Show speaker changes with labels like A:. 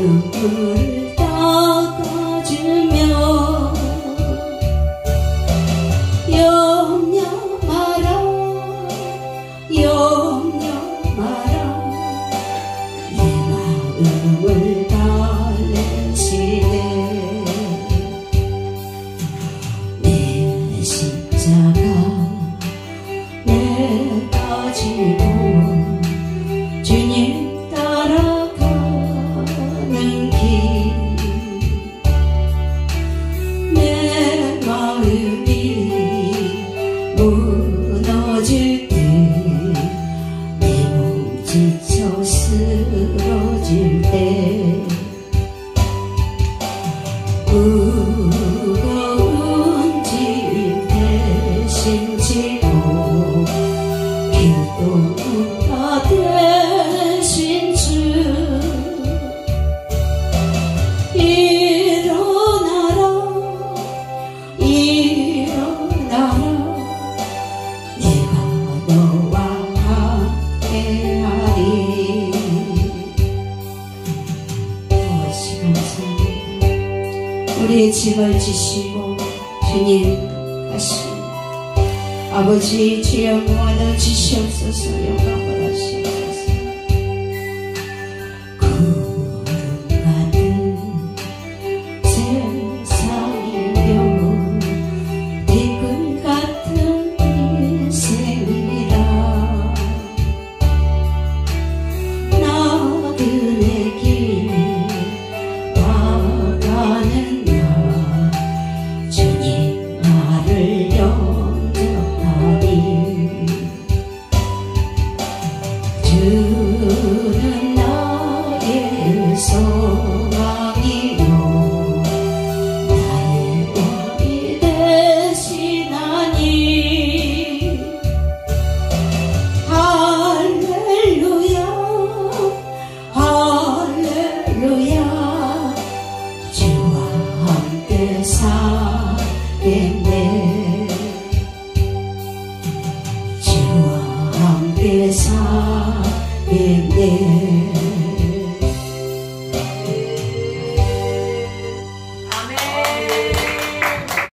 A: 눈물을 닦아주며 염려 마라 염려 마라 내 마음을 달래시네 내 십자가 내가 지고 주님 따라가는 길 내 마음이 무너질 때 내 몸 지쳐 쓰러질 때 무거운 짐 대신 지고 기도가 되신 주 일어나라 일어나라 내가 너와 함께하리. 감사합니다. 우리의 짐을 지시고 주님 가시오. 아버지 주여 모아넣어 주시옵소서. 영광 받으시옵소서. 구름 같은 세상이며 뒷굴 같은 인생이라 나그네 길 나가는 날 주님 나를 영접하리. 주는 나의 소망이요 나의 왕이 되시나니 할렐루야 할렐루야 주와 함께 살겠네 주와 함께 살겠네.